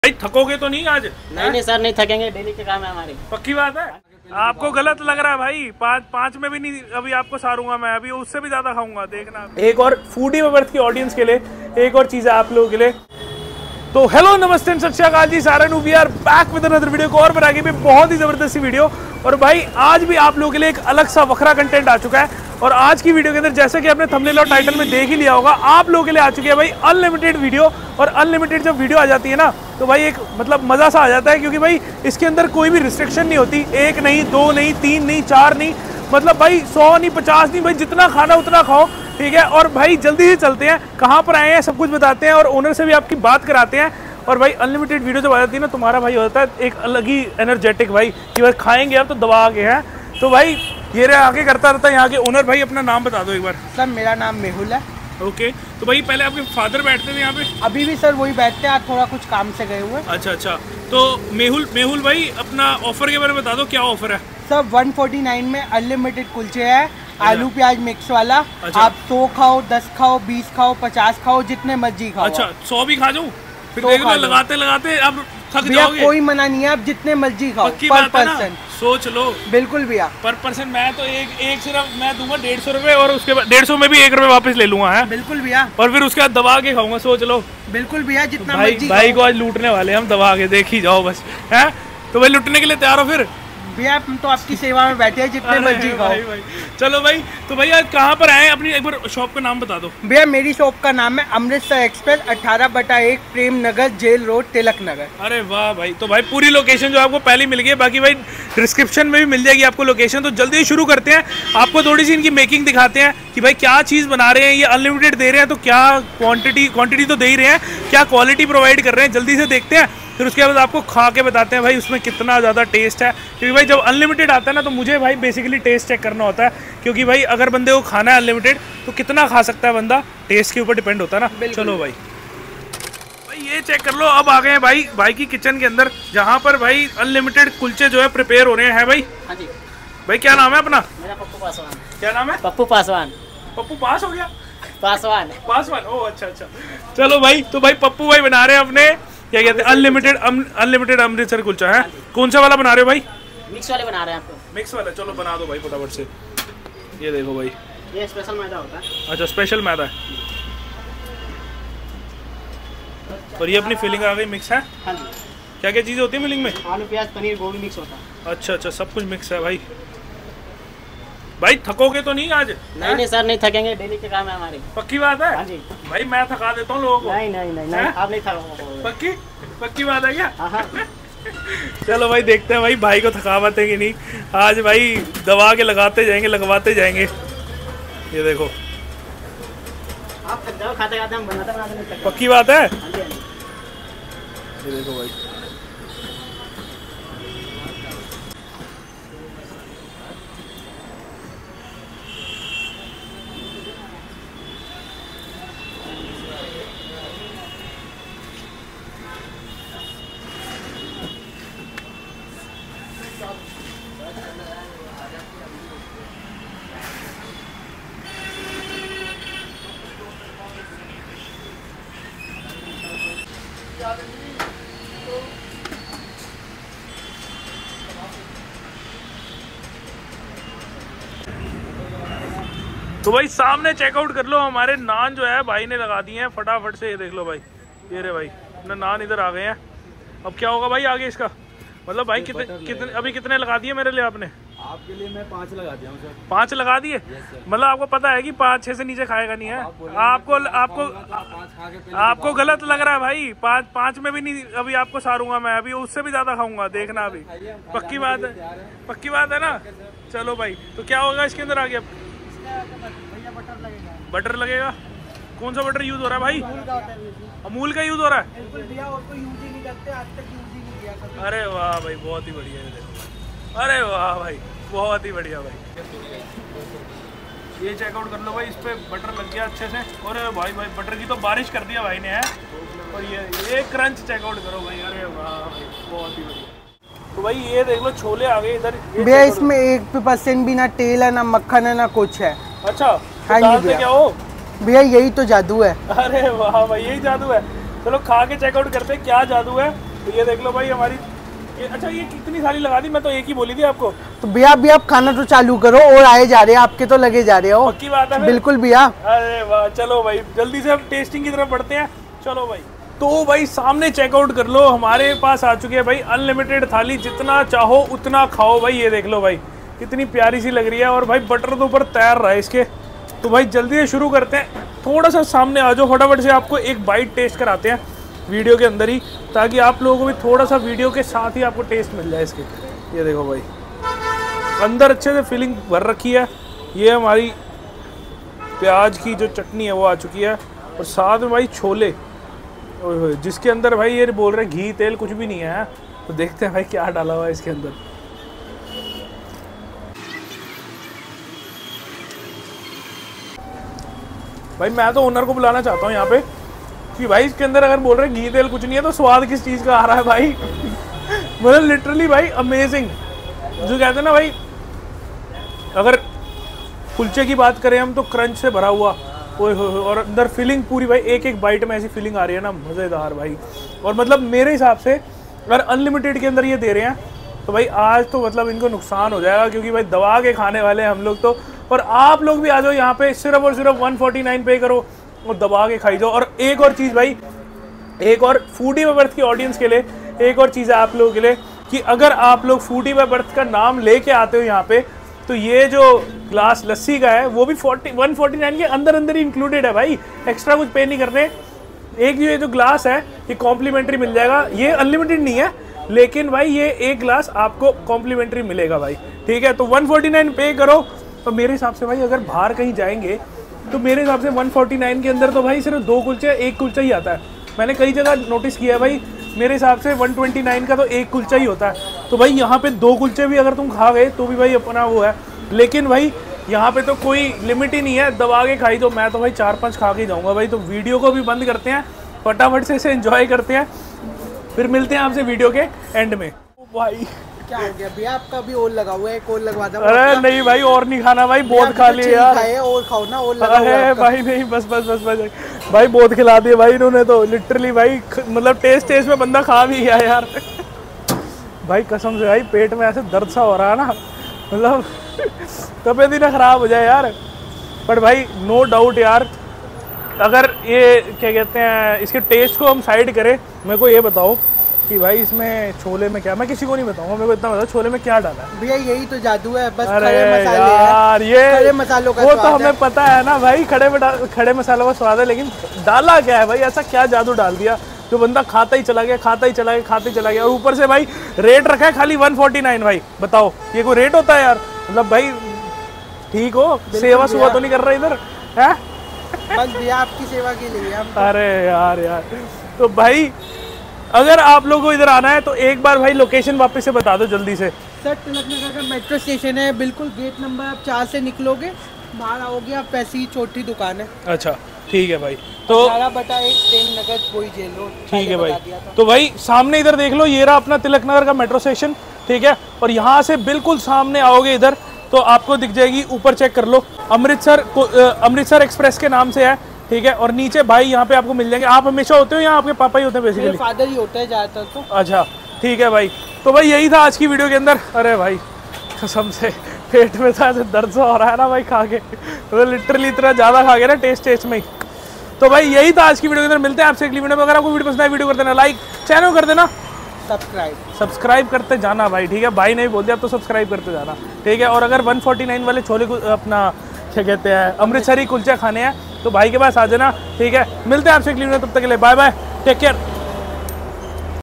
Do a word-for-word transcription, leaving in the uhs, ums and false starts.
भाई थकोगे तो नहीं आज? नहीं नहीं सर, नहीं थकेंगे, डेली के काम है हमारे। पक्की बात है? आपको गलत लग रहा है भाई, पाँच पाँच में भी नहीं अभी आपको सारूंगा मैं, अभी उससे भी ज्यादा खाऊंगा, देखना। एक और फूडी बर्थ की ऑडियंस के लिए एक और चीज है आप लोगों के लिए। तो हेलो नमस्ते सत श्री अकाल जी सारे, we are back with another video को और बनाएंगे भी बहुत ही जबरदस्त वीडियो। और भाई आज भी आप लोगों के लिए एक अलग सा वखरा कंटेंट आ चुका है। और आज की वीडियो के अंदर जैसे कि आपने थंबनेल और टाइटल में देख ही लिया होगा, आप लोगों के लिए आ चुकी है भाई अनलिमिटेड वीडियो। और अनलिमिटेड जब वीडियो आ जाती है ना तो भाई एक मतलब मज़ा सा आ जाता है, क्योंकि भाई इसके अंदर कोई भी रिस्ट्रिक्शन नहीं होती। एक नहीं, दो नहीं, तीन नहीं, चार नहीं, मतलब भाई सौ नहीं, पचास नहीं, भाई जितना खाना उतना खाओ, ठीक है। और भाई जल्दी से चलते हैं, कहाँ पर आए हैं सब कुछ बताते हैं और ओनर से भी आपकी बात कराते हैं। और भाई अनलिमिटेड वीडियो जब आ जाती है ना, तुम्हारा भाई होता है एक अलग ही एनर्जेटिक भाई कि भाई खाएंगे अब तो दबा के हैं। तो भाई ये रहे आगे करता रहता है यहाँ के ओनर। भाई अपना नाम बता दो एक बार। सर मेरा नाम मेहुल है। ओके, तो भाई पहले आपके फादर बैठते थे यहाँ पे? अभी भी सर वही बैठते हैं, आज थोड़ा कुछ काम से गए हुए। अच्छा अच्छा, तो मेहुल मेहुल भाई अपना ऑफर के बारे में बता दो, क्या ऑफर है? सर एक सौ उनचास में अनलिमिटेड कुलचे है, आलू प्याज मिक्स वाला। अच्छा। आप सौ खाओ, दस खाओ, बीस खाओ, पचास खाओ, जितने मर्जी खाओ। अच्छा, सौ भी खा जाऊँ? फिर देख लो लगाते लगाते अब थक जाओगे। कोई मना नहीं है, आप जितने मर्जी खाओ पर पर्सन। सोच लो। बिल्कुल भैया, पर पर्सन मैं तो एक एक सिर्फ मैं दूंगा डेढ़ सौ रुपए और उसके बाद डेढ़ सौ में भी एक रुपए वापस ले लूंगा है। बिल्कुल भैया, और फिर उसके बाद दबा के खाऊंगा, सोच लो। बिल्कुल भैया, जितना भाई मर्जी भाई को आज लूटने वाले हम, दबा के देख ही जाओ बस है। तो भाई लूटने के लिए तैयार हो फिर? भैया हम तो आपकी सेवा में बैठे हैं, जितने मर्जी खाओ। भाई, भाई। चलो भाई, तो भैया कहाँ पर आए अपनी एक बार शॉप का नाम बता दो। भैया मेरी शॉप का नाम है अमृतसर एक्सप्रेस, अठारह बटा एक, प्रेम नगर, जेल रोड, तिलक नगर। अरे वाह भाई, तो भाई पूरी लोकेशन जो आपको पहले मिल गई, बाकी भाई डिस्क्रिप्शन में भी मिल जाएगी आपको लोकेशन। तो जल्दी शुरू करते हैं, आपको थोड़ी सी इनकी मेकिंग दिखाते हैं कि भाई क्या चीज़ बना रहे हैं। ये अनलिमिटेड दे रहे हैं तो क्या क्वांटिटी क्वांटिटी तो दे ही रहे हैं, क्या क्वालिटी प्रोवाइड कर रहे हैं, जल्दी से देखते हैं। फिर उसके बाद आपको खा के बताते हैं भाई उसमें कितना ज़्यादा टेस्ट है। क्योंकि भाई जब अनलिमिटेड आता है ना तो मुझे भाई बेसिकली टेस्ट चेक करना होता है, क्योंकि भाई अगर बंदे को खाना है अनलिमिटेड तो कितना खा सकता है बंदा, टेस्ट के ऊपर डिपेंड होता है ना। चलो भाई भाई ये चेक कर लो। अब आ गए हैं भाई भाई की किचन के अंदर, जहाँ पर भाई अनलिमिटेड कुलचे जो है प्रिपेयर हो रहे हैं भाई। हाँ जी भाई क्या नाम है अपना? मेरा पप्पू पासवान। क्या नाम है? पप्पू पासवान। पप्पू पास हो गया? पासवान पासवान, ओ अच्छा अच्छा। चलो भाई, तो भाई पप्पू भाई बना रहे हैं अपने क्या कहते हैं अनलिमिटेड अनलिमिटेड अमृतसर कुलचा है। कौन सा वाला बना रहे हो भाई? मिक्स वाले बना रहे हैं आपको। मिक्स वाला, चलो बना दो भाई फटाफट से। ये देखो भाई, ये स्पेशल मैदा होता है। अच्छा स्पेशल मैदा है। और ये अपनी फिलिंग आ गई, मिक्स है। हाँ जी। क्या क्या चीज़ें होती है फिलिंग में? आलू प्याज पनीर गोभी मिक्स होता है। अच्छा अच्छा, सब कुछ मिक्स है भाई। भाई थकोगे तो नहीं आज? नहीं नहीं सर, नहीं थकेंगे, डेली के काम है हमारे। पक्की बात है? हाँ जी। भाई मैं थका देता हूँ लोगों को। नहीं नहीं नहीं, नहीं आप नहीं थकोगे। पक्की पक्की बात है क्या? हाँ हाँ। चलो भाई देखते हैं भाई भाई को थकावट है कि नहीं। आज भाई दबा के लगाते जाएंगे लगवाते जाएंगे। ये देखो, आप थक जाओ, खाते खाते हम बनाते बनाते नहीं थकते। पक्की बात है। हाँ जी हाँ जी। ये देखो भाई, तो भाई सामने चेकआउट कर लो, हमारे नान जो है भाई ने लगा दिए हैं फटाफट से। ये देख लो भाई, ये रे भाई अपने नान इधर आ गए हैं। अब क्या होगा भाई आगे इसका? मतलब भाई कितने कितने अभी कितने लगा दिए मेरे लिए आपने? आपके लिए मैं पाँच लगा दिया हूं सर। पाँच लगा दिए? मतलब आपको पता है कि पाँच छः से नीचे खाएगा नहीं है? आपको आपको आपको गलत लग रहा है भाई, पाँच पाँच में भी नहीं अभी आपको सारूंगा मैं, अभी उससे भी ज्यादा खाऊंगा, देखना अभी। पक्की बात है? पक्की बात है ना? चलो भाई, तो क्या होगा इसके अंदर आगे? अब बटर लगेगा। कौन सा बटर यूज हो रहा है भाई? अमूल का यूज हो रहा है? अरे वाह भाई, बहुत ही बढ़िया है। देखो, अरे वाह भाई, बहुत ही बढ़िया भाई। ये चेकआउट कर लो भाई, इस पे बटर लग गया अच्छे से। और भाई भाई बटर की तो बारिश कर दिया भाई ने है। और ये ये क्रंच चेकआउट करो भाई, अरे वाह भाई, बहुत ही बढ़िया। तो भाई ये देख लो छोले आ गए इधर। भैया इसमें एक परसेंट भी ना तेल है, ना मक्खन है, ना कुछ है। अच्छा, हाँ जी भैया। क्या हो भैया यही तो जादू है। अरे वाह भाई, यही जादू है। चलो खा के चेकआउट करते हैं क्या जादू है। तो ये देख लो भाई हमारी ये, अच्छा ये कितनी सारी लगा दी, मैं तो एक ही बोली थी आपको। तो भैया अभी आप खाना तो चालू करो और आए जा रहे हैं, आपके तो लगे जा रहे हो। पक्की बात है? बिल्कुल भैया। अरे वाह, चलो भाई जल्दी से हम टेस्टिंग की तरफ बढ़ते हैं। चलो भाई, तो भाई सामने चेकआउट कर लो, हमारे पास आ चुकी है भाई अनलिमिटेड थाली, जितना चाहो उतना खाओ भाई। ये देख लो भाई कितनी प्यारी सी लग रही है, और भाई बटर तो ऊपर तैर रहा है इसके। तो भाई जल्दी से शुरू करते हैं, थोड़ा सा सामने आ जाओ, फटाफट से आपको एक बाइट टेस्ट कराते हैं वीडियो के अंदर ही, ताकि आप लोगों को भी थोड़ा सा वीडियो के साथ ही आपको टेस्ट मिल जाए इसके। ये देखो भाई अंदर अच्छे से फिलिंग भर रखी है। ये हमारी प्याज की जो चटनी है वो आ चुकी है, और साथ में भाई छोले, जिसके अंदर भाई ये बोल रहे हैं घी तेल कुछ भी नहीं है। तो देखते हैं भाई क्या डाला हुआ है इसके अंदर। भाई मैं तो ओनर को बुलाना चाहता हूँ यहाँ पे कि भाई इसके अंदर अगर बोल रहे हैं घी तेल कुछ नहीं है तो स्वाद किस चीज़ का आ रहा है भाई। मतलब लिटरली भाई अमेजिंग। जो कहते हैं ना भाई, अगर कुलचे की बात करें हम तो क्रंच से भरा हुआ, ओए हो, और अंदर फिलिंग पूरी भाई, एक एक बाइट में ऐसी फिलिंग आ रही है ना, मज़ेदार भाई। और मतलब मेरे हिसाब से अगर अनलिमिटेड के अंदर ये दे रहे हैं तो भाई आज तो मतलब इनको नुकसान हो जाएगा, क्योंकि भाई दबा के खाने वाले हम लोग तो। और आप लोग भी आ जाओ यहाँ पे, सिर्फ और सिर्फ वन फोर्टी नाइन पे करो और दबा के खाई जाओ। और एक और चीज़ भाई, एक और फूडी बाय बर्थ की ऑडियंस के लिए एक और चीज़ है आप लोगों के लिए, कि अगर आप लोग फूडी बाय बर्थ का नाम लेके आते हो यहाँ पे, तो ये जो ग्लास लस्सी का है वो भी फोर्टी वन फोर्टी नाइन के अंदर अंदर ही इंक्लूडेड है भाई, एक्स्ट्रा कुछ पे नहीं करने। एक ये जो ग्लास है ये कॉम्प्लीमेंट्री मिल जाएगा, ये अनलिमिटेड नहीं है, लेकिन भाई ये एक ग्लास आपको कॉम्प्लीमेंट्री मिलेगा भाई, ठीक है। तो वन फोर्टी नाइन पे करो। तो मेरे हिसाब से भाई अगर बाहर कहीं जाएंगे तो मेरे हिसाब से वन फोर्टी नाइन के अंदर तो भाई सिर्फ दो कुलचे, एक कुलचा ही आता है। मैंने कई जगह नोटिस किया है भाई, मेरे हिसाब से वन ट्वेंटी नाइन का तो एक कुलचा ही होता है। तो भाई यहाँ पे दो कुलचे भी अगर तुम खा गए तो भी भाई अपना वो है, लेकिन भाई यहाँ पे तो कोई लिमिट ही नहीं है, दबा के खाई। तो मैं तो भाई चार पांच खा के जाऊँगा भाई। तो वीडियो को भी बंद करते हैं, फटाफट से इसे एंजॉय करते हैं, फिर मिलते हैं आपसे वीडियो के एंड में। भाई क्या हो गया भैया, आपका भी और लगा हुआ है, एक और लगवा दो। अरे नहीं भाई और नहीं खाना भाई, बहुत खा लिया यार। और खाओ ना, और लगा हुआ है भाई। नहीं बस बस बस बस भाई, बहुत खिला दिए भाई इन्होंने तो, लिटरली भाई मतलब टेस्ट टेस्ट में बंदा खा भी गया यार। भाई कसम से भाई पेट में ऐसे दर्द सा हो रहा है ना, मतलब तबीयत ही ना खराब हो जाए यार। पर भाई नो डाउट यार, अगर ये क्या कहते हैं इसके टेस्ट को हम साइड करें, मेरे को ये बताओ कि भाई इसमें छोले में क्या, मैं किसी को नहीं बताऊंगा, मेरे को इतना बताओ छोले में क्या डाला है। भैया यही तो जादू है, बस अरे खड़े मसाले यार, ये खड़े मसालों का वो स्वाद तो हमें है। पता है ना भाई, खड़े खड़े मसालों का स्वाद है, लेकिन डाला क्या है भाई, ऐसा क्या जादू डाल दिया जो बंदा खाता ही चला गया, खाता ही चला गया, खाते ही चला गया। और ऊपर से भाई रेट रखा है खाली वन फोर्टी नाइन। भाई बताओ ये कोई रेट होता है यार? मतलब भाई ठीक हो, सेवा सुवा तो नहीं कर रहा इधर है? बस भैया आपकी सेवा के लिए हम। अरे यार यार, तो भाई अगर आप लोगों को इधर आना है तो एक बार भाई लोकेशन वापस से बता दो जल्दी से। सर तिलक नगर का मेट्रो स्टेशन है, बिल्कुल गेट नंबर आप चार से निकलोगे, बाहर आओगे आप, वैसी ही छोटी दुकान है। अच्छा ठीक है भाई, तो अठारह बटा एक प्रेम नगर वही जेल रोड। ठीक है भाई, तो भाई सामने इधर देख लो, ये रहा अपना तिलक नगर का मेट्रो स्टेशन, ठीक है। और यहाँ से बिल्कुल सामने आओगे इधर तो आपको दिख जाएगी, ऊपर चेक कर लो, अमृतसर को अमृतसर एक्सप्रेस के नाम से है, ठीक है। और नीचे भाई यहाँ पे आपको मिल जाएंगे। आप हमेशा होते हो या आपके पापा ही होते हैं बेसिकली? फादर ही होता है ज़्यादातर तो। अच्छा ठीक है भाई, तो भाई यही था आज की वीडियो के अंदर। अरे भाई कसम से पेट में था ऐसे दर्द सा हो रहा है ना भाई खा के, तो लिटरली इतना ज़्यादा खा गया ना टेस्ट टेस्ट में ही। तो भाई यही था आज की वीडियो के अंदर, मिलते हैं आपसे अगली वीडियो में। अगर आपको वीडियो पसंद है वीडियो कर देना लाइक, चैनल कर देना सब्सक्राइब सब्सक्राइब करते जाना भाई, ठीक है। भाई ने भी बोल दिया अब तो सब्सक्राइब करते जाना, ठीक है। और अगर वन फोर्टी नाइन वाले छोले को अपना क्या कहते हैं अमृतसरी कुलचे खाने हैं तो भाई के पास आ जाना, ठीक है। मिलते हैं आपसे अगली वीडियो में, तब तक के लिए बाय बाय, टेक केयर।